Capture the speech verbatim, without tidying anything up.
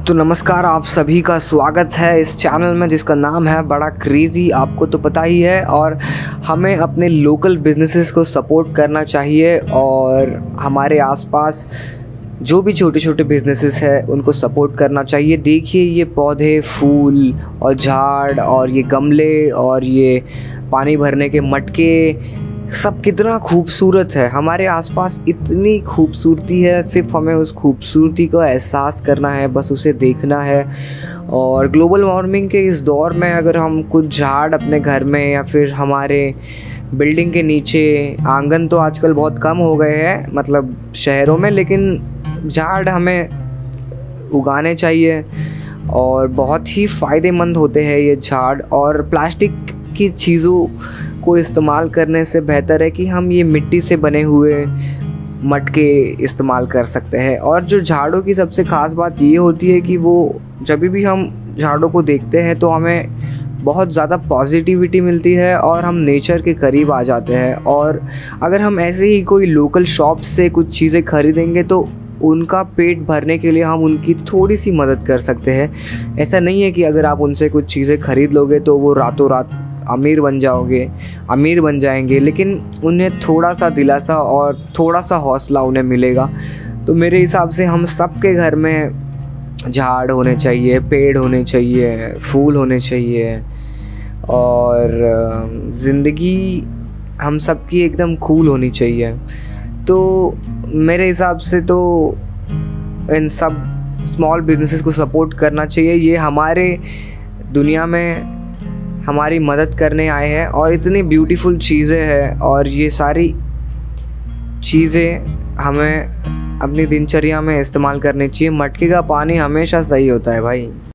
तो नमस्कार, आप सभी का स्वागत है इस चैनल में जिसका नाम है बड़ा क्रेज़ी। आपको तो पता ही है, और हमें अपने लोकल बिजनेसेस को सपोर्ट करना चाहिए और हमारे आसपास जो भी छोटे छोटे बिजनेसेस हैं उनको सपोर्ट करना चाहिए। देखिए ये पौधे, फूल और झाड़ और ये गमले और ये पानी भरने के मटके सब कितना खूबसूरत है। हमारे आसपास इतनी खूबसूरती है, सिर्फ हमें उस खूबसूरती को एहसास करना है, बस उसे देखना है। और ग्लोबल वार्मिंग के इस दौर में अगर हम कुछ झाड़ अपने घर में या फिर हमारे बिल्डिंग के नीचे, आंगन तो आजकल बहुत कम हो गए हैं मतलब शहरों में, लेकिन झाड़ हमें उगाने चाहिए और बहुत ही फ़ायदेमंद होते हैं ये झाड़। और प्लास्टिक की चीज़ों को इस्तेमाल करने से बेहतर है कि हम ये मिट्टी से बने हुए मटके इस्तेमाल कर सकते हैं। और जो झाड़ों की सबसे ख़ास बात ये होती है कि वो जब भी हम झाड़ों को देखते हैं तो हमें बहुत ज़्यादा पॉजिटिविटी मिलती है और हम नेचर के करीब आ जाते हैं। और अगर हम ऐसे ही कोई लोकल शॉप से कुछ चीज़ें खरीदेंगे तो उनका पेट भरने के लिए हम उनकी थोड़ी सी मदद कर सकते हैं। ऐसा नहीं है कि अगर आप उनसे कुछ चीज़ें खरीद लोगे तो वो रातों रात अमीर बन जाओगे अमीर बन जाएंगे, लेकिन उन्हें थोड़ा सा दिलासा और थोड़ा सा हौसला उन्हें मिलेगा। तो मेरे हिसाब से हम सबके घर में झाड़ होने चाहिए, पेड़ होने चाहिए, फूल होने चाहिए और ज़िंदगी हम सबकी एकदम कूल होनी चाहिए। तो मेरे हिसाब से तो इन सब स्मॉल बिजनेसेस को सपोर्ट करना चाहिए। ये हमारे दुनिया में हमारी मदद करने आए हैं और इतनी ब्यूटीफुल चीज़ें हैं, और ये सारी चीज़ें हमें अपनी दिनचर्या में इस्तेमाल करनी चाहिए। मटके का पानी हमेशा सही होता है भाई।